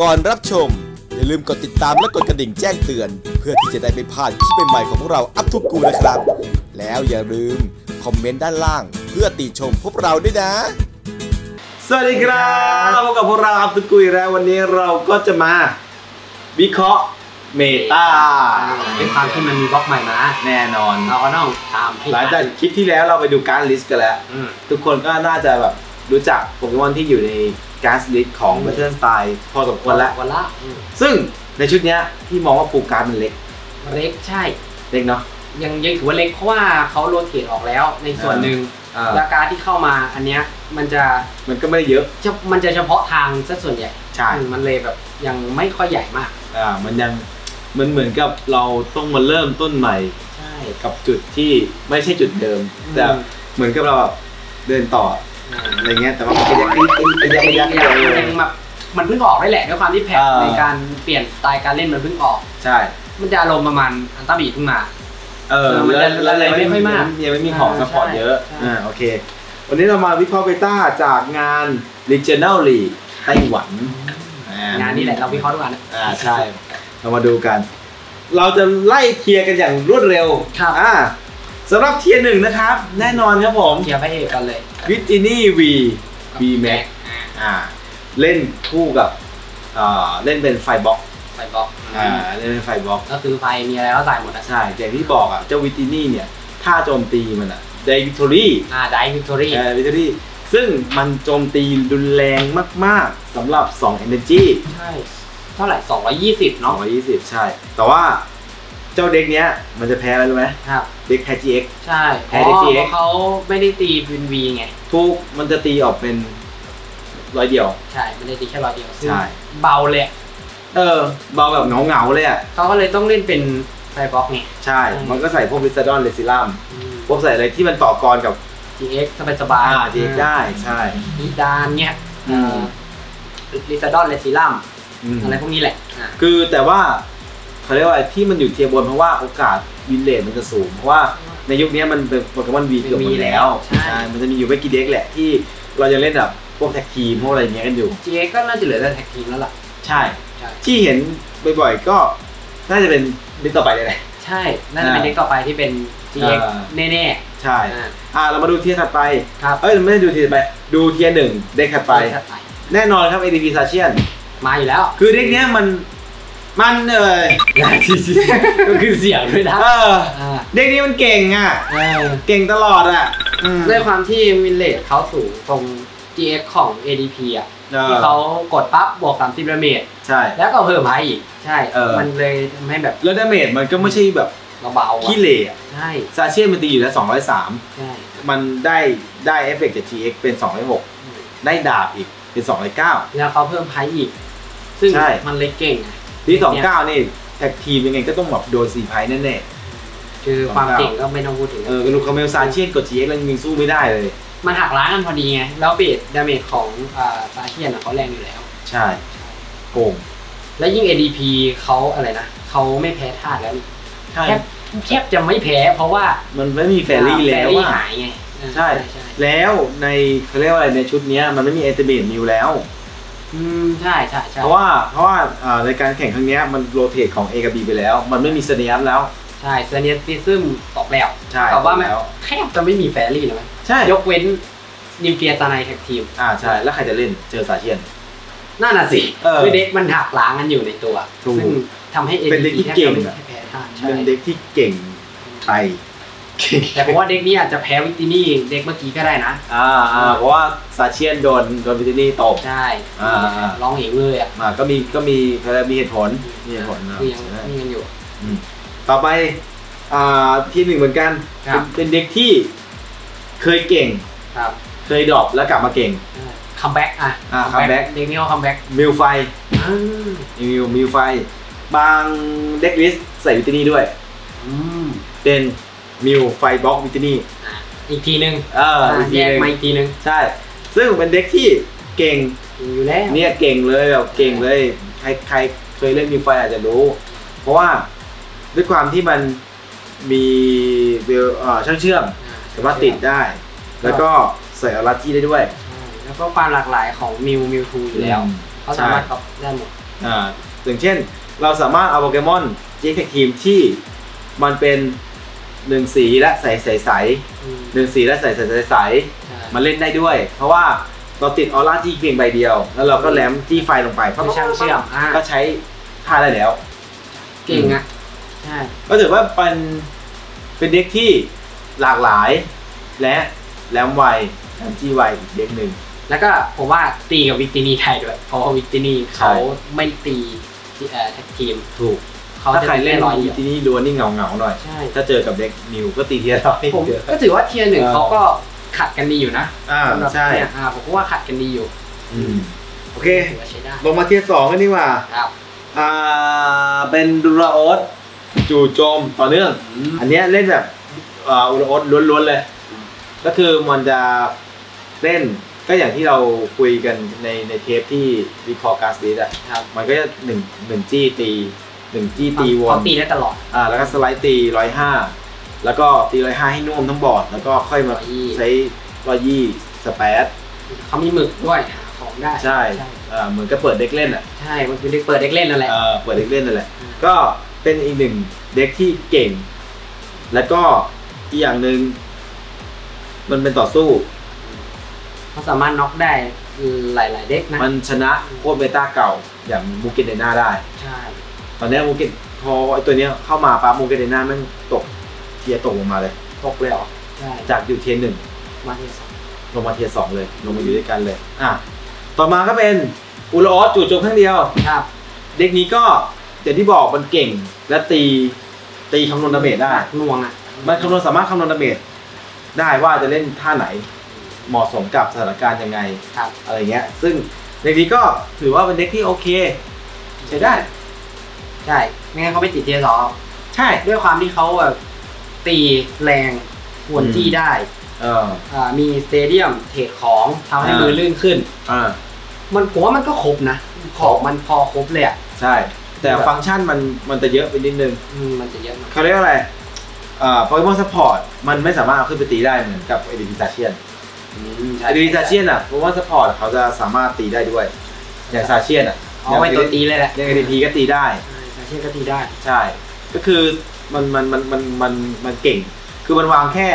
ก่อนรับชมอย่าลืมกดติดตามและกดกระดิ่งแจ้งเตือนเพื่อที่จะได้ไม่พลาดคลิปใหม่ๆของพวกเราอัพทุกกูนะครับแล้วอย่าลืมคอมเมนต์ด้านล่างเพื่อติชมพวกเราด้วยนะสวัสดีครับพบกับพวกเราอัพทุกกูแล้ววันนี้เราก็จะมาวิเคราะห์เมตาเป็นความที่มันมีบล็อกใหม่มาแน่นอนเราก็ต้องตามให้หลังจากคลิปที่แล้วเราไปดูการ์ดลิสต์กันแล้วทุกคนก็น่าจะแบบรู้จักโปเกมอนที่อยู่ในการ์ดลิสต์ของ Battle Style พอสมควรแล้วซึ่งในชุดนี้พี่มองว่าปูการ์ดมันเล็กใช่เล็กเนาะยังถือว่าเล็กเพราะว่าเขาโรเทตออกแล้วในส่วนหนึ่งราคาที่เข้ามาอันเนี้ยมันก็ไม่ได้เยอะมันจะเฉพาะทางซะส่วนใหญ่ใช่มันเลยแบบยังไม่ค่อยใหญ่มากมันยังเหมือนกับเราต้องมาเริ่มต้นใหม่กับจุดที่ไม่ใช่จุดเดิมแต่เหมือนกับเราเดินต่ออะไรเงี้ยแต่ว่ามันก็ยังแบบมันเพิ่งออกได้แหละด้วยความที่แพทในการเปลี่ยนสไตล์การเล่นมันเพิ่งออกใช่มันจะอารมณ์ประมาณอันต้าบีเพิ่งมามันจะอะไรไม่ค่อยมากยังไม่มีของซัพพอร์ตเยอะโอเควันนี้เรามาวิเคราะห์เบต้าจากงาน Regional League ไต้หวันงานนี้แหละเราวิเคราะห์ทุกวันใช่เรามาดูกันเราจะไล่เทียร์กันอย่างรวดเร็วสำหรับเทียร์หนึ่งนะครับแน่นอนครับผมเทียร์พระเอกกันเลยวิจินี่วีแม็กเล่นคู่กับเล่นเป็นไฟบ็อกเล่นเป็นไฟบ็อกก็คือไฟมีอะไรก็ใส่หมดใช่อย่างที่บอกเจ้าวิจินี่เนี่ยถ้าโจมตีมันไดวิกตอรี่ไดวิกตอรี่ซึ่งมันโจมตีรุนแรงมากๆสำหรับ2 Energy ใช่เท่าไหร่220เนาะ 220ใช่แต่ว่าเจ้าเด็กเนี้ยมันจะแพ้อะไรรู้ไหมครับเด็กแพ้ GX ใช่แพ้ GX เพราะเขาไม่ได้ตีเป็นVไงทุกมันจะตีออกเป็น100เดียวใช่มันได้ตีแค่100เดียวใช่เบาเลยเบาแบบเงาเลยเขาก็เลยต้องเล่นเป็นไฟบ็อกไงใช่มันก็ใส่พวกวิสดอนเรซิลัมพวกใส่อะไรที่มันต่อกรกับ GX สบาย GX ได้ใช่อีดานเนี้ยวิสดอนเรซิลัมอะไรพวกนี้แหละคือแต่ว่าเขาเรียกว่าที่มันอยู่เทียบบนเพราะว่าโอกาสวินเลทมันจะสูงเพราะว่าในยุคนี้มันเป็นโปเกมอนวีเกือบหมดแล้วใช่มันจะมีอยู่ไม่กี่เด็กแหละที่เรายังเล่นแบบพวกแท็กทีมพวกอะไรเงี้ยกันอยู่ GX ก็น่าจะเหลือแต่แท็กทีมแล้วล่ะใช่ที่เห็นบ่อยๆก็น่าจะเป็นเด็กต่อไปเลยแหละใช่น่าจะเป็นเด็กต่อไปที่เป็น GX แน่ๆใช่เรามาดูเทียร์ถัดไปไม่ได้ดูเทียร์ถัดไปดูเทียร์หนึ่งเด็กถัดไปแน่นอนครับ ADP ซาเชียนมาอยู่แล้วคือเด็กเนี้ยมันก็คือเสียงด้วยนะเด็กนี้มันเก่งเก่งตลอดด้วยความที่วินเลทเขาสูงตรง GX ของ ADP ที่เขากดปั๊บบวก30ดาเมจใช่แล้วก็เพิ่มไฮอีกใช่มันเลยทำให้แบบแล้วดาเมจมันก็ไม่ใช่แบบเบาขี้เหร่ใช่ซาเชียนมันตีอยู่แล้ว203 ใช่มันได้เอฟเฟกต์จาก GX เป็น206ได้ดาบอีกเป็น209 แล้วเขาเพิ่มไฮอีกซึ่งมันเลยเก่งที่29นี่แท็กทีมยังไงก็ต้องแบบโดน4ไพ่แน่ๆคือความเก่งก็ไม่ต้องพูดถึงลูคาเมลซาเชียนกับ GX ยังสู้ไม่ได้เลยมันหักล้างกันพอดีไงแล้วเบสดาเมจของซาเชียนเขาแรงอยู่แล้วใช่โกงแล้วยิ่ง ADP เขาอะไรนะเขาไม่แพ้ธาตุแล้วแทบจะไม่แพ้เพราะว่ามันไม่มีแฟรี่แล้วหายไงใช่แล้วในเขาเรียกว่าอะไรในชุดนี้มันไม่มีเอเตเมทมิวแล้วใช่เพราะว่าในการแข่งครั้งนี้มันโรเตทของ A กับ B ไปแล้วมันไม่มีเซเนียมแล้วใช่เซเนียติซึมตกแล้วแต่ว่าแทบจะไม่มีแฟรี่เลยใช่ยกเว้นนิมเฟียซาไนแท็กทีมใช่แล้วใครจะเล่นเจอซาเชียนน่าน่ะสิคือเด็กมันหักล้างกันอยู่ในตัวซึ่งทำให้เป็นเด็กที่เก่งเป็นเด็กที่เก่งไปแต่ผมว่าเด็กนี้อาจจะแพ้วิตินี่เด็กเมื่อกี้ก็ได้นะเพราะว่าซาเชียนโดนวิตินี่ตบใช่ร้องเหวเลยก็มีเหตุผลยังอยู่ต่อไปที่หนึ่งเหมือนกันเป็นเด็กที่เคยเก่งเคยดรอปแล้วกลับมาเก่งคัมแบ็กคัมแบ็กเด็กนี้เขาคัมแบ็กมิลไฟมิลไฟบางเด็กลิสใส่วิตินี่ด้วยเป็นมิวไฟบ็อกวิตินี่อีกทีนึงแยกมาอีกทีนึงใช่ซึ่งเป็นเด็กที่เก่งอยู่แล้วเนี่ยเก่งเลยแบบเก่งเลยใครเคยเล่นมิวไฟอาจจะรู้เพราะว่าด้วยความที่มันมีช่างเชื่อมสามารถติดได้แล้วก็ใส่ออรัตจี้ได้ด้วยแล้วก็ความหลากหลายของมิวทูอยู่แล้วเขาสามารถได้หมดอย่างเช่นเราสามารถเอาโปเกมอน GX Tag Team ที่มันเป็น1สีและใส1สีและใสมาเล่นได้ด้วยเพราะว่าเราติดออร่าจี้เพียงใบเดียวแล้วเราก็แหลมจี้ไฟลงไปก็ช่างเชื่อมก็ใช้ท่าได้แล้วเก่งอ่ะใช่ก็ถือว่าเป็นเด็กที่หลากหลายและแหลมไวแหลมจี้ไวอีกเด็กหนึ่งแล้วก็ผมว่าตีกับวิกตินีไทยด้วยเพราะว่าวิกตินีเขาไม่ตีแท็กทีมถูกถ้าใครเล่นวิกตินีล้วนนี่เงาหน่อยถ้าเจอกับเด็กนิวก็ตีเทียร์ร้อยผมก็ถือว่าเทียร์หนึ่งเขาก็ขัดกันดีอยู่นะใช่ผมว่าขัดกันดีอยู่โอเคลงมาเทียร์2กันดีกว่าเป็นดูราโอสจู่โจมต่อเนื่องอันนี้เล่นแบบดูราโอสล้วนๆเลยก็คือมันจะเล่นก็อย่างที่เราคุยกันในเทปที่วิเคราะห์การ์ดลิสต์มันก็จะ1จี้ตี1จี้ตีวนตีได้ตลอดแล้วก็สไลด์ตี105แล้วก็ตี105ให้น่วมทั้งบอร์ดแล้วก็ค่อยมาใช้120สเปซเขามีหมึกด้วยของได้ใช่เหมือนกับเปิดเด็กเล่นใช่มันคือเด็กเปิดเด็กเล่นนั่นแหละเปิดเด็กเล่นนั่นแหละก็เป็นอีกหนึ่งเด็กที่เก่งแล้วก็อีกอย่างหนึ่งมันเป็นต่อสู้เขาสามารถน็อกได้หลายๆเด็กนะมันชนะพวกเบต้าเก่าอย่างมูเกเดน่าได้ใช่ตอนนี้มูเกพอไอตัวนี้เข้ามาปั๊บมูเกเดน่ามันตกเทียร์ตกลงมาเลยตกเลยเหรอใช่จากอยู่เทียร์ 1มาเทียร์2 ลงมาเทียร์2เลยลงมาอยู่ด้วยกันเลยต่อมาก็เป็นอุลออสจู่โจมครั้งเดียวครับเด็กนี้ก็อย่างที่บอกมันเก่งและตีคำนวณดาเมจได้น่วงมันสามารถคำนวณดาเมจได้ว่าจะเล่นท่าไหนเหมาะสมกับสถานการณ์ยังไงอะไรเงี้ยซึ่งเด็กนี้ก็ถือว่าเป็นเด็กที่โอเคใช้ได้ใช่ไม่งั้นเขาไปติดเทียร์ 2ใช่ด้วยความที่เขาแบบตีแรงหวนจี้ได้มีสเตเดียมเทรดของทำให้มือลื่นขึ้นมันผมว่ามันก็ครบนะของมันพอครบเลยใช่แต่ฟังก์ชันมันจะเยอะไปนิดนึงมันจะเยอะเขาเรียกอะไรโปเกมอนซัพพอร์ตมันไม่สามารถเอาขึ้นไปตีได้เหมือนกับเอดิฟิซาเชียนซาเชียนโปเกมอนซัพพอร์ตเขาจะสามารถตีได้ด้วยอย่างซาเชียนเอาไว้ตัวตีเลยแหละอย่าง ADP ก็ตีได้ซาเชียนก็ตีได้ใช่ก็คือมันเก่งคือมันวางแค่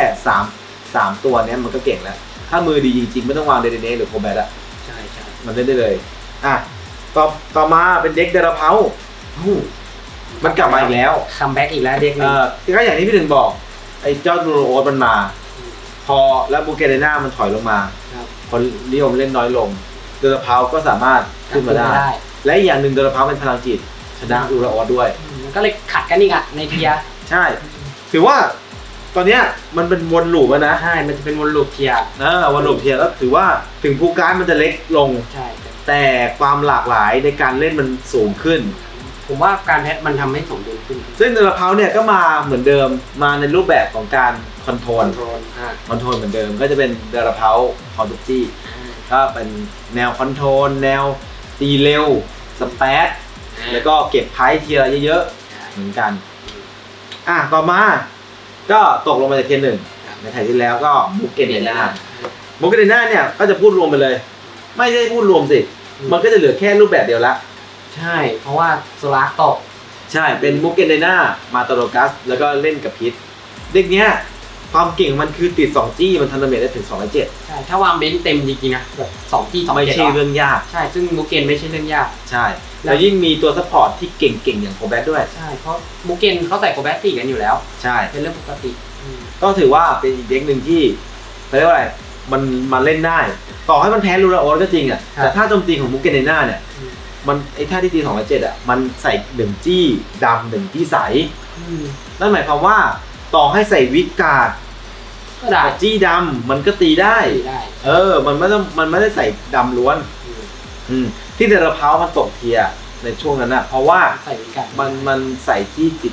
3ตัวเนี้ยมันก็เก่งแล้วถ้ามือดีจริงๆไม่ต้องวางเดเนหรือโคแบทอะใช่มันเล่นได้เลยต่อมาเป็นเด็กเดราเพามันกลับมาอีกแล้วคัมแบ็กอีกแล้วเด็กนี้ก็อย่างที่พี่ถึงบอกไอ้เจ้าดูโรโอสมันมาพอแล้วบูเกเดน่ามันถอยลงมาคนนิยมเล่นน้อยลงเดราเพาก็สามารถขึ้นมาได้และอีกอย่างหนึ่งเดราเพาเป็นพลังจิตชนะดูโรโอสด้วยก็เลยขัดกันอีกในเทียใช่ถือว่าตอนเนี้ยมันเป็นวนลูปนะใช่มันจะเป็นวนลูปเทียวนลูปเทียแล้วถือว่าถึงภูการมันจะเล็กลงใช่แต่ความหลากหลายในการเล่นมันสูงขึ้นผมว่าการแพทมันทำให้สมดุลขึ้นซึ่งเดราเพาเนี่ยก็มาเหมือนเดิมมาในรูปแบบของการคอนโทรลเหมือนเดิมก็จะเป็นเดราเพาคอร์ดูจี้ก็เป็นแนวคอนโทรลแนวตีเร็วสเปซแล้วก็เก็บไพ่ทีละเยอะๆเหมือนกันต่อมาก็ตกลงมาจากเทียร์1ในไทยที่แล้วก็มูเกเดน่าเนี่ยก็จะพูดรวมไปเลยไม่ได้พูดรวมสิมันก็จะเหลือแค่รูปแบบเดียวละใช่เพราะว่าโซลาร์ตกใช่เป็นมูเกเดน่ามาตาโรกัสแล้วก็เล่นกับพิษเด็กเนี้ยความเก่งมันคือติด2จี้มันทันดาเมจได้ถึง207 ใช่ถ้าวางเบนซ์เต็มจริงๆนะแบบ2จี้2 ไม่ใช่เรื่องยากใช่ซึ่งมูเกนไม่ใช่เรื่องยากใช่แล้วยิ่งมีตัวซัพพอร์ตที่เก่งๆอย่างโคแบทด้วยใช่เพราะมูเกนเขาใส่โคแบทตีกันอยู่แล้วใช่เป็นเรื่องปกติก็ถือว่าเป็นอีกเด็กหนึ่งที่เรียกว่าอะไรมันเล่นได้ต่อให้มันแพ้ลูราโอสก็จริงแต่ถ้าโจมตีของมูเกเดน่าเนี่ยมันไอ้ท่าที่ตี207มันใส่1จี้ดำ1จี้ใสนั่นหมายความว่าต่อให้ใส่วิกการ์ดก็ได้จี้ดำมันก็ตีได้มันไม่ได้ใส่ดำล้วนที่เดราเพามันตกเทียในช่วงนั้นเพราะว่ามันใส่จี้ติด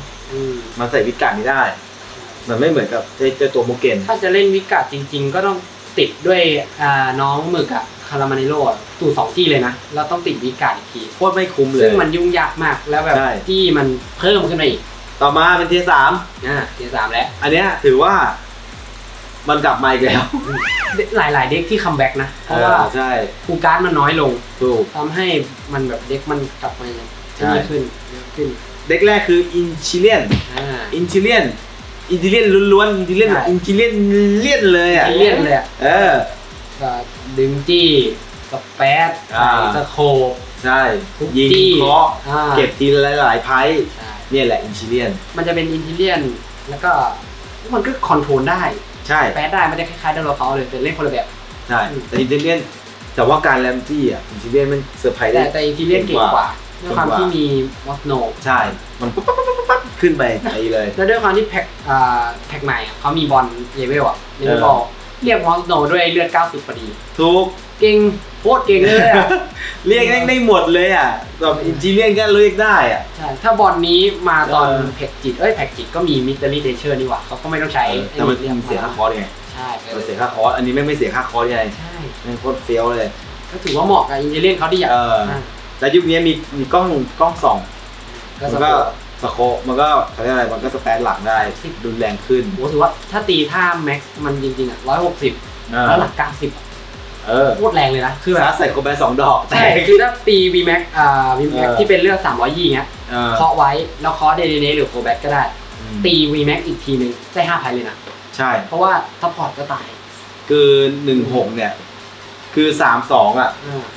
2มันใส่วิกการ์ดไม่ได้มันไม่เหมือนกับเจ้าตัวมูเกนถ้าจะเล่นวิกการ์ดจริงๆก็ต้องติดด้วยน้องหมึกคารามานิโร่ตู่2จี้เลยนะเราต้องติดวิกการ์ดอีกทีโคตรไม่คุ้มเลยซึ่งมันยุ่งยากมากแล้วแบบจี้มันเพิ่มขึ้นมาอีกต่อมาเป็นเทียร์3 เทียร์3แล้วอันเนี้ยถือว่ามันกลับมาอีกแล้วหลายๆเด็กที่คัมแบ็กนะเพราะว่าใช่ฟูการ์ดมันน้อยลงถูกทำให้มันแบบเด็กมันกลับมาจะดีขึ้นเยอะขึ้นเด็กแรกคืออินชิเลียนอินชิเลียนล้วนๆอินชิเลียนเลียนเลยอ่ะเลี่ยนเลยอ่ะ ก็ดึงจี้สเปซสโคปใช่ทุกยิงจี้เคาะเก็บทีหลายๆไพ่ใช่เนี่ยแหละอินชิเลียนมันจะเป็นอินทิเลียนแล้วก็มันก็คอนโทรลได้ใช่แปซได้มันจะคล้ายๆเดลเขาเลยแต่เล่นคนละแบบใช่แต่อินชิเลียนแต่ว่าการแรมจี้อ่ะอินชิเลียนมันเซอร์ไพรส์ได้แต่อินทิเลียนเก่งกว่าด้วยความที่มีมอสโนใช่มันปั๊บขึ้นไปไอ้เลยแล้วด้วยความที่แพ็กใหม่เขามีบอลเลเวลอ่ะเลเวลบอลเรียกมอสโนด้วยเลือด90พอดีทุกเก่งโคตรเก่งเลยอ่ะเรียกได้หมดเลยอ่ะแบบอินชิเลียนก็เรียกได้อ่ะใช่ถ้าบอลนี้มาตอนแพ็กจิตแพ็กจิตก็มีมิสเตอรี่เดเชอร์นี่หว่าเขาก็ไม่ต้องใช้แต่มันเสียค่าคอร์สไงใช่มันเสียค่าคอร์สอันนี้ไม่เสียค่าคอร์สไงใช่มันโคตรเฟี้ยวเลยก็ถือว่าเหมาะกับอินเทเลียนเขาดีอ่ะแล้วยุคนี้มีกล้องส่องก็มันก็สโคปมันก็เขาเรียกอะไรมันก็สแปนหลังได้รุนแรงขึ้นโหถือว่าถ้าตีท่าแม็กซ์มันจริงๆอ่ะ160แล้วหลัก90โคตรแรงเลยนะคือแบบใส่โคแบน2 ดอกใช่คือถ้าตี VMAX VMAX ที่เป็นเลือด320เงี้ยเคาะไว้แล้วเคาะเดเดเนหรือโคแบ็กก็ได้ตี VMAX อีกทีนึงได้5,000เลยนะใช่เพราะว่าซัพพอร์ตก็ตายคือ16เนี่ยคือ32อ่ะ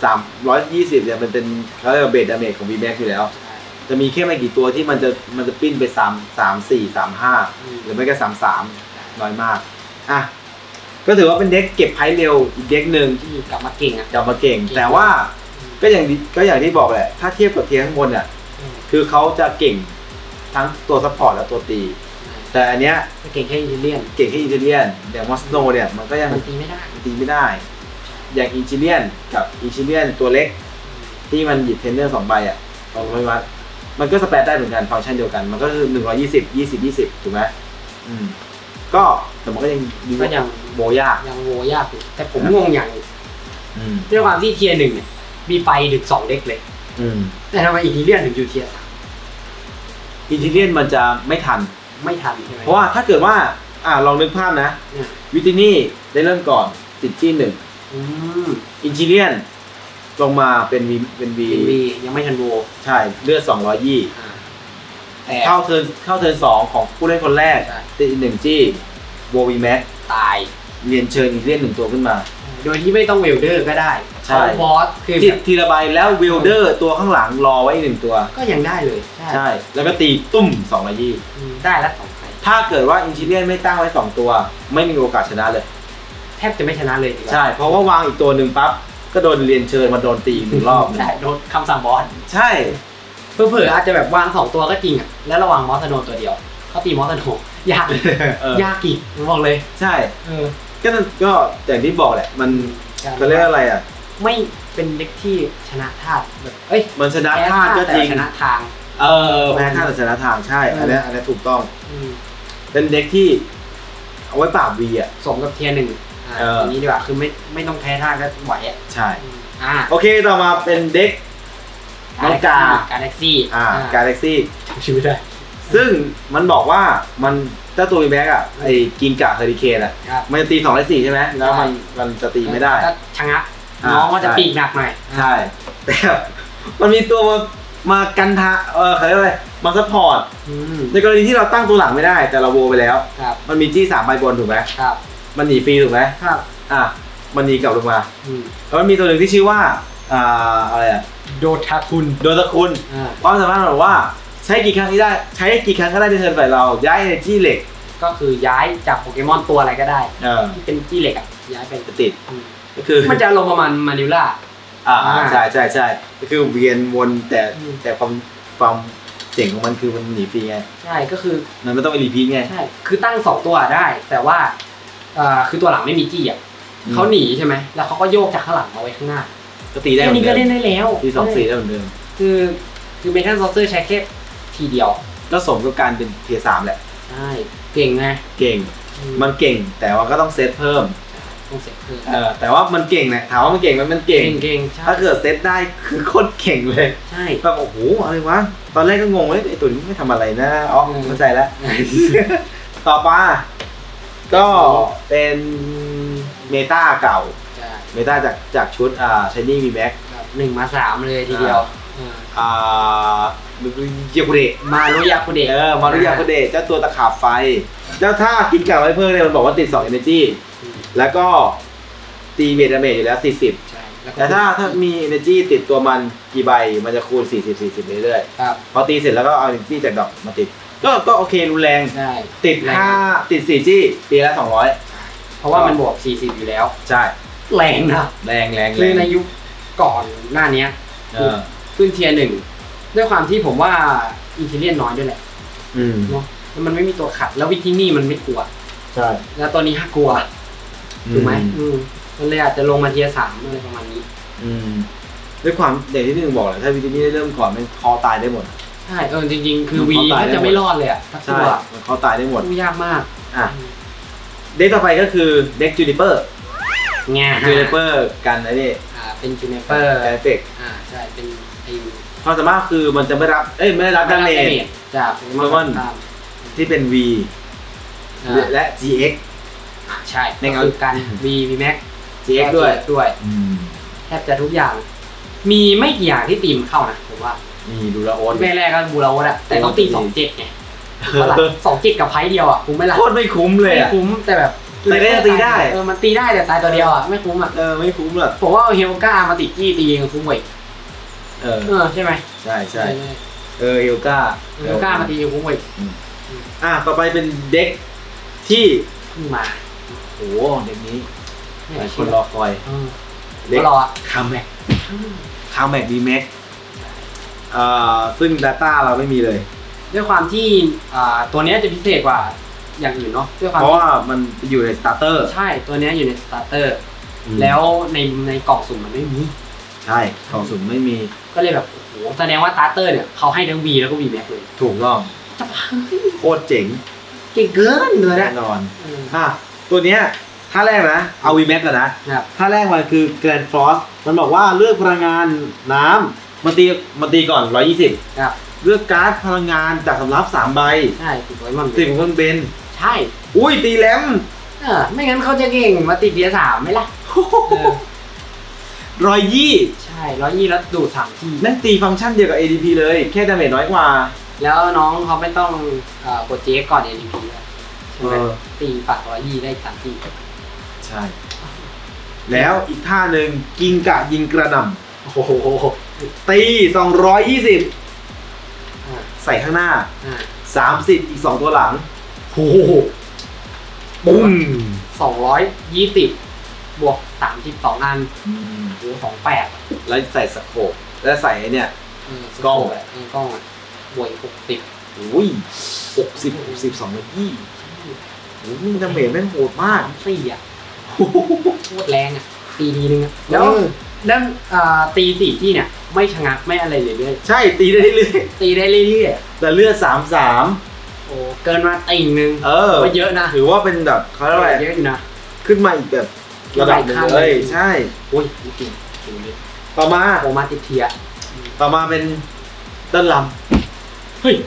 320เนี่ยมันเป็นเขาเรียกว่าเบสดาเมจของ VMAX อยู่แล้วจะมีแค่ไม่กี่ตัวที่มันจะปิ้นไป3 4 3 5หรือไม่ก็33น้อยมากอ่ะก็ถือว่าเป็นเด็กเก็บไพ่เร็วอีกเด็กหนึ่งที่กลับมาเก่งอ่ะกลับมาเก่งแต่ว่าก็อย่างที่บอกแหละถ้าเทียบกับเทียร์ข้างบนอ่ะคือเขาจะเก่งทั้งตัวซัพพอร์ตและตัวตีแต่อันเนี้ยเก่งแค่อินเทเลียนอย่างมอสโนเนี่ยมันก็ยังตีไม่ได้อย่างอินชิเลียนกับอินชิเลียนตัวเล็กที่มันหยิบเทนเนอร์2 ใบอ่ะลองไปวัดมันก็สเปซได้เหมือนกันฟังก์ชันเดียวกันมันก็คือ120ถูกไหมก็แต่มันก็ยังโบยากอยู่แต่ผมงงอย่างด้วยความที่เทียร์1เนี่ยมีไฟถึง2 เด็กเลยแต่ทำไมอินทิเลียนถึงอยู่เทียร์3 อินทิเลียนมันจะไม่ทันใช่ไหมเพราะว่าถ้าเกิดว่าลองนึกภาพนะวิตินี่ได้เริ่มก่อนติดจี้1อินทิเลียนลงมาเป็นวียังไม่ทันโวใช่เลือด220เข้าเทิร์น2ของผู้เล่นคนแรกติด1จี้โววีแม็กตายเรียนเชิญอินทิเลียน1 ตัวขึ้นมาโดยที่ไม่ต้องเวลเดอร์ก็ได้ใช่บอสคือจิตทีละใบแล้วเวลเดอร์ตัวข้างหลังรอไว้1 ตัวก็ยังได้เลยใช่แล้วก็ตีตุ้ม220 ได้ละ2 ไฟถ้าเกิดว่าอินชิเลียนไม่ตั้งไว้2 ตัวไม่มีโอกาสชนะเลยแทบจะไม่ชนะเลยใช่เพราะว่าวางอีกตัวหนึ่งปั๊บก็โดนเรียนเชิญมาโดนตี1 รอบใช่โดนคำสั่งบอสใช่เผื่ออาจจะแบบวาง2 ตัวก็จริงอ่ะแล้วระวังมอสโนตัวเดียวเขาตีมอสโนยากอีกบอกเลยใช่ก็อย่างที่บอกแหละมันจะเรียกอะไรอ่ะไม่เป็นเด็กที่ชนะธาตุแบบมันชนะธาตุก็จริงชนะทางแพ้ธาตุแต่ชนะทางใช่อันนี้ถูกต้องเป็นเด็กที่เอาไว้ปราบวีอ่ะสมกับเทียร์1อย่างนี้ดีกว่าคือไม่ต้องแพ้ธาตุก็ไหวอ่ะใช่โอเคต่อมาเป็นเด็กน้องการแล็กซี่จำชื่อไม่ได้ซึ่งมันบอกว่ามันเจ้าตัววีแบ็กอ่ะไอ้กิงกะเฮอริเคนอ่ะมันจะตี2 และ 4ใช่ไหมแล้วมันจะตีไม่ได้ก็ชะงักน้องก็จะปีกหนักหน่อยใช่แต่มันมีตัวมากันทะเขาเรียกว่ามาซัพพอร์ตในกรณีที่เราตั้งตัวหลังไม่ได้แต่เราโวไปแล้วมันมีจี้3 ใบบนถูกไหมมันหนีฟรีถูกไหมมันหนีกลับลงมาแล้วมันมีตัวหนึ่งที่ชื่อว่าอะไรอ่ะโดทาคุนความสามารถบอกว่าใช้กี่ครั้งก็ได้ในเทิร์นฝ่ายเราย้ายในจี้เหล็กก็คือย้ายจากโปเกมอนตัวอะไรก็ได้ที่เป็นจี้เหล็กอ่ะย้ายเป็นติดก็คือมันจะลงประมาณมานิล่าใช่ก็คือเวียนวนแต่ความเจ๋งของมันคือมันหนีฟรีไงใช่ก็คือมันไม่ต้องไปรีพีทไงใช่คือตั้ง2 ตัวได้แต่ว่าคือตัวหลังไม่มีจี้อ่ะเขาหนีใช่ไหมแล้วเขาก็โยกจากข้างหลังมาไว้ข้างหน้าก็ตีได้แค่นี้ก็เล่นได้แล้วตี2-4ได้เหมือนเดิมคือเมทัลซอสเซอร์ใช้แค่ทีเดียวก็สมกับการเป็นเทียร์ 3แหละใช่เก่งไงมันเก่งแต่ว่าก็ต้องเซตเพิ่มแต่ว่ามันเก่งนะถามว่ามันเก่งมันเก่งถ้าเกิดเซตได้คือโคตรเก่งเลยใช่แบบโอ้โหอะไรวะตอนแรกก็งงเลยไอ้ตัวนี้ไม่ทำอะไรนะเข้าใจแล้วต่อไปก็เป็นเมตาเก่าใช่เมตาจากชุดShiny VMAX 1 มา 3เลยทีเดียวเยาคุเดะมารุยาคุเดะมารุยาคุเดะเจ้าตัวตะขาบไฟเจ้าท่ากินกากไวเพิ่งเนี่ยมันบอกว่าติด2 Energy แล้วก็ตีเวทดาเมจอยู่แล้ว40 ใช่แต่ถ้ามี Energy ติดตัวมันกี่ใบมันจะคูณ40เรื่อยครับๆพอตีเสร็จแล้วก็เอา Energy จากดอกมาติดก็โอเครุนแรงใช่ติด5ติด4จี้ตีละ200 เพราะว่ามันบวก40อยู่แล้วใช่แรงนะแรงคือในยุคก่อนหน้านี้ขึ้นเทียร์ 1ด้วยความที่ผมว่าอินเทเลียนน้อยด้วยแหละเนาะมันไม่มีตัวขัดแล้ววิธีนี่มันไม่กลัวใช่แล้วตัวนี้กลัวถูกไหมมันเลยอาจจะลงมาเทียร์ 3อะไรประมาณนี้ด้วยความอย่างที่1บอกแหละถ้าวิธีนี้เริ่มก่อนมันคอตายได้หมดใช่จริงๆคือวีก็จะไม่รอดเลยอ่ะทักตัวมันคอตายได้หมดยากมากเด็กต่อไปก็คือเด็กจูนิเปอร์ไงจูนิเปอร์กันไอ้นี่เป็นจูนิเปอร์เอฟเฟกต์ใช่เป็นความสามารถคือมันจะไม่ได้รับดาเมจจากโปเกมอนที่เป็น V และ GX ใช่ในคือการ V Max GX ด้วยแทบจะทุกอย่างมีไม่กี่อย่างที่ตีมเข้านะผมว่ามีดูราโอสแรกก็บูราโอสอะแต่ต้องตี27ไง27กับไพ่เดียวอะคุ้มไหมล่ะโคตรไม่คุ้มเลยไม่คุ้มแต่แบบแต่ก็ยังตีได้มันตีได้แต่ตายตัวเดียวอะไม่คุ้มอะไม่คุ้มหรอกผมว่าเฮลก้ามาติดจี้ตียังคุ้มกว่าใช่ไหมใช่เฮลก้ามาตียังคุ้มกว่าต่อไปเป็นเด็กที่เพิ่งมาโอ้เด็กนี้หลายคนรอคอยเด็กคัมแบ็กดีแม็กซึ่ง Data เราไม่มีเลยด้วยความที่ตัวนี้จะพิเศษกว่าอย่างอื่นเนาะเพราะว่ามันอยู่ในสตาร์เตอร์ใช่ตัวนี้อยู่ในสตาร์เตอร์แล้วในกล่องสุ่มมันไม่มีใช่กล่องสุ่มไม่มีก็เลยแบบโอ้โหแสดงว่าสตาร์เตอร์เนี่ยเขาให้ทั้ง V แล้วก็ V Max เลยถูกต้องโคตรเจ๋งเก่งเกินเลยแน่นอนตัวเนี้ยท่าแรกนะเอา V Max ก่อนนะท่าแรกมันคือ Grand Frost มันบอกว่าเลือกพลังงานน้ำมันตีก่อน120 ครับเลือกการ์ดพลังงานจากสำรับ3 ใบใช่ติดไว้มันติดมันเบนใช่อุ้ยตีแหลมไม่งั้นเขาจะเก่งมาติดเดียร์3ไหมล่ะ 120 ใช่120แล้วดูด3ทีนั่นตีฟังก์ชันเดียวกับ ADP เลยแค่ดาเมจน้อยกว่าแล้วน้องเขาไม่ต้องกดเจ๊ก่อน ADP ใช่ไหมตีฝัก120ได้3ทีใช่แล้วอีกท่าหนึ่งกิงกะยิงกระหน่ำโอ้โหตี220ใส่ข้างหน้า30อีก2ตัวหลังโอ้โหปุ้ม220บวก32อันโอ้28 แล้วใส่สโคปแล้วใส่เนี่ยกล้องบวก60 อุ้ย60 220โอ้ยดาเมจแม่งโหดมาก 4อ่ะโคตรแรงอ่ะตีทีนึงแล้วตี4ที่เนี่ยไม่ชะงักไม่อะไรเลยเลยใช่ตีได้เรื่อยแต่เลือด33 โอ้เกินมาติ่งนึงก็เยอะนะถือว่าเป็นแบบเขาเรียกว่าเยอะอยู่นะขึ้นมาอีกแบบระดับนึงเลยใช่โอ้ยจริงต่อมาติดเทียต่อมาเป็นต้นลำเฮ้ย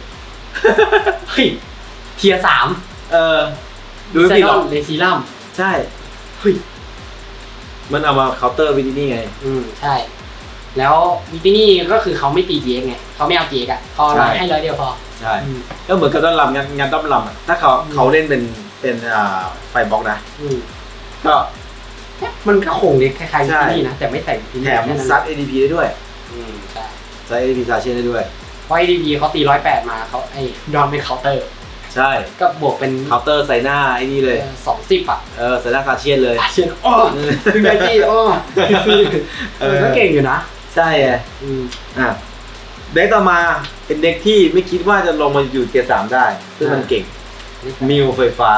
เทีย3 ดูสิหรอเลซีลัมใช่เฮ้ยมันเอามาเคาน์เตอร์วิธีนี่ไงใช่แล้ววิธีนี่ก็คือเขาไม่ตีเจ๊ไงเขาไม่เอาเจ๊อ่ะเขาให้100เดียวพอใช่ก็เหมือนกับต้นลำงานต้นลำถ้าเขาเล่นเป็นไฟบล็อกนะก็มันก็คงเล็กคล้ายๆวิธีนี่นะแต่ไม่ใส่แถมซัด ADP ได้ด้วยใช่ซัด ADP ซาเช่ได้ด้วยเพราะ ADP เขาตี108มาเขาดอนเป็นเคาน์เตอร์ใช่ก็บวกเป็นเคาน์เตอร์ใส่หน้าไอ้นี่เลย 20อ่ะใส่หน้าซาเช่เลยถึงไงพี่ก็เก่งอยู่นะใช่เด็กต่อมาเป็นเด็กที่ไม่คิดว่าจะลงมาอยู่เทียร์3ได้ซึ่งมันเก่งมิวไฟฟ้า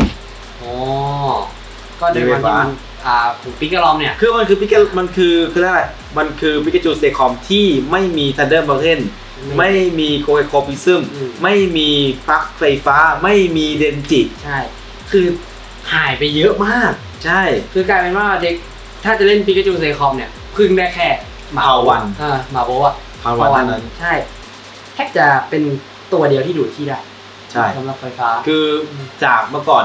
ก็ในวันที่ของปิกาลอมเนี่ยคือมันคือปิกามันคืออะไรมันคือปิกาจูเซคอมที่ไม่มีทันเดอร์บัลเทนไม่มีโคเอโคปิซึมไม่มีปลั๊กไฟฟ้าไม่มีเดนจิใช่คือหายไปเยอะมากใช่คือกลายเป็นว่าเด็กถ้าจะเล่นปิกาจูเซคอมเนี่ยพึ่งได้แค่มาวันมาโบะมาวันนั้นใช่แค่จะเป็นตัวเดียวที่ดูดที่ได้ใช่สำหรับไฟฟ้าคือจากเมื่อก่อนเนี่ย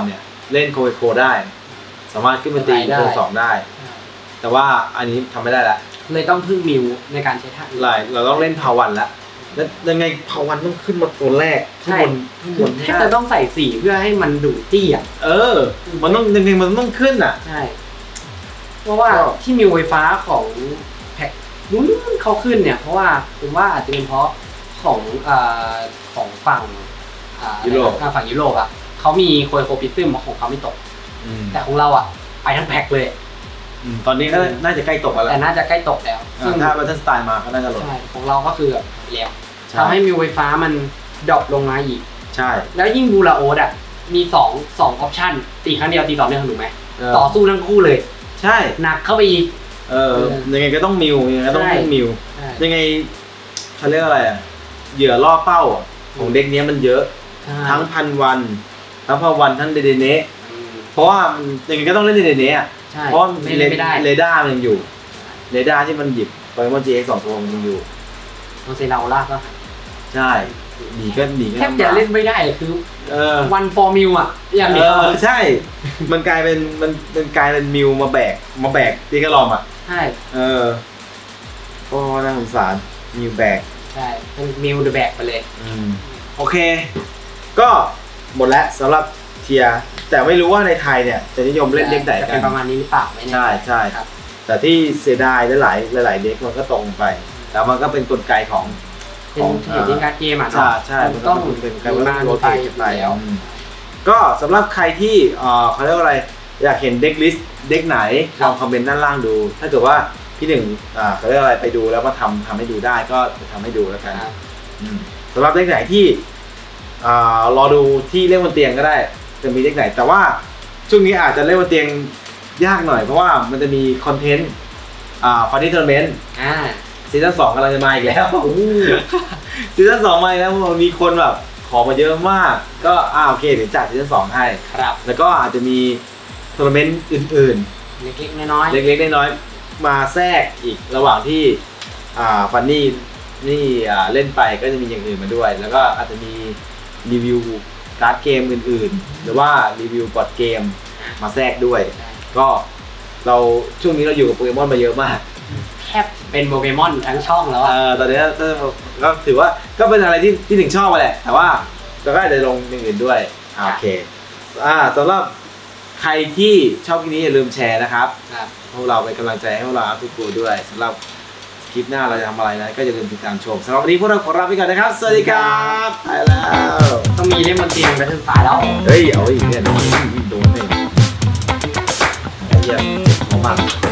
เล่นโคเวโคได้สามารถขึ้นมาตีโซน2ได้แต่ว่าอันนี้ทำไม่ได้ละเลยต้องพึ่งมิวในการใช้ท่าเราต้องเล่นพาวันแล้วยังไงพาวันต้องขึ้นมาตัวแรกใช่แทบจะต้องใส่สีเพื่อให้มันดูดจี้อ่ะมันต้องยังไงมันต้องขึ้นอ่ะใช่เพราะว่าที่มิวไฟฟ้าของแพ็คนู้นเขาขึ้นเนี่ยเพราะว่าผมว่าอาจจะเป็นเพราะของฝั่งยุโรปฝั่งยุโรปอ่ะเขามีโคโคพิซึมของเขาไม่ตกแต่ของเราอ่ะไปทั้งแพ็คเลยตอนนี้ก็น่าจะใกล้ตกแล้วแต่น่าจะใกล้ตกแล้วซึ่งถ้าบัตเทิลสไตล์มาก็น่าจะลดของเราก็คือแบบแล้วทำให้มิวไฟฟ้ามันดรอปลงมาอีกใช่แล้วยิ่งบูราโอสอ่ะมี2ออปชั่นตีครั้งเดียวตีต่อเนื่องถูกไหมต่อสู้ทั้งคู่เลยใช่หนักเข้าไปอีกยังไงก็ต้องมิวยังไงก็ต้องมิวยังไงเขาเรียกอะไรอ่ะเหยื่อล่อเป้าของเด็กนี้มันเยอะทั้งพันวันทั้งเดเดเนะเพราะว่ายังไงก็ต้องเล่นเดเดเนะเพราะเรดาร์มันยังอยู่เรดาร์ที่มันหยิบโปเกมอน GX 2 ตัวมันยังอยู่โนเซราลากก็ใช่หนีก็แทบจะเล่นไม่ได้คือวันฟอร์มิวอ่ะอย่างนี้ใช่มันกลายเป็นมิวมาแบกตีกระลอมอ่ะใช่ก็น่าสงสารมิวแบกใช่เป็นมิวเดอะแบกไปเลยโอเคก็หมดแล้วสำหรับเทียแต่ไม่รู้ว่าในไทยเนี่ยจะนิยมเล่นเด็กไหนกันประมาณนี้หรือเปล่าไม่แน่ใช่ครับแต่ที่เสียดายหลายเด็กมันก็ตรงไปแล้วมันก็เป็นกลไกของเทรดดิ้งการ์ดเกมอ่ะใช่มันต้องเป็นการโรเตทไปแล้วก็สำหรับใครที่เขาเรียกว่าอะไรอยากเห็นเด็กลิสต์เด็กไหนลองคอมเมนต์ด้านล่างดูถ้าเกิดว่าพี่หนึ่งเขาเรียกอะไรไปดูแล้วก็ทำให้ดูได้ก็จะทำให้ดูแล้วกันสำหรับเด็กไหนที่รอดูที่เล่นบนเตียงก็ได้จะมีเด็กไหนแต่ว่าช่วงนี้อาจจะเล่นบนเตียงยากหน่อยเพราะว่ามันจะมีคอนเทนต์ฟันนี่ทัวร์นาเมนต์ซีซั่น 2กำลังจะมาอีกแล้วซีซั่น 2มาอีกแล้วมีคนแบบขอมาเยอะมากก็โอเคเดี๋ยวจัดซีซั่น 2ให้ครับแล้วก็อาจจะมีทัวร์นาเมนต์อื่นๆเล็กๆน้อยๆมาแทรกอีกระหว่างที่ฟันนี่เล่นไปก็จะมีอย่างอื่นมาด้วยแล้วก็อาจจะมีรีวิวการ์ดเกมอื่นๆหรือว่ารีวิวบอร์ดเกมมาแทรกด้วยก็เราช่วงนี้เราอยู่กับโปเกมอนมาเยอะมากแทบเป็นโปเกมอนทั้งช่องแล้วตอนนี้ก็ถือว่าก็เป็นอะไรที่ถึงชอบไปแหละแต่ว่าเราก็อาจจะลงอย่างอื่นด้วยโอเคสำหรับใครที่ชอบคลิปนี้อย่าลืมแชร์นะครับพวกเราเป็นกำลังใจให้พวกเราทุกคนด้วยสำหรับคลิปหน้าเราจะทำอะไรนะก็อย่าลืมติดตามชมสำหรับวันนี้พวกเราขอลาไปก่อนนะครับสวัสดีครับไปแล้วต้องมีเล่นบนเตียงไปถึงตายแล้วเฮ้ยเอาอีกเนี่ยโดนเลยเยี่ยมของมัน